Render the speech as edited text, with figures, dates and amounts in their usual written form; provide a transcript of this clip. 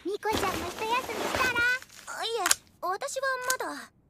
ミコちゃんも一休みしたら？ いえ、私はまだ。